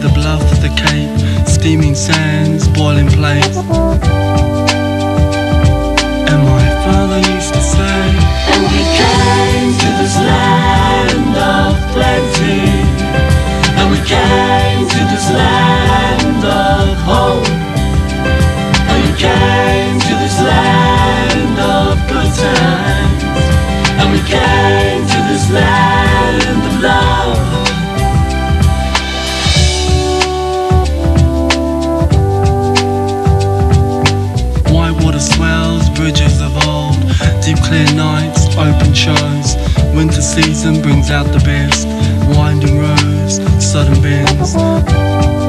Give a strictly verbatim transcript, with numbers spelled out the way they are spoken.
the bluff, the cape, steaming sands, boiling plates. And my father used to say, and we came to this land of plenty, and we came to this land of hope, and we came to this land of good times, and we came to this land of love. Whitewater swells, bridges of old, deep clear nights, open shows. Winter season brings out the best, winding roads, sudden bends.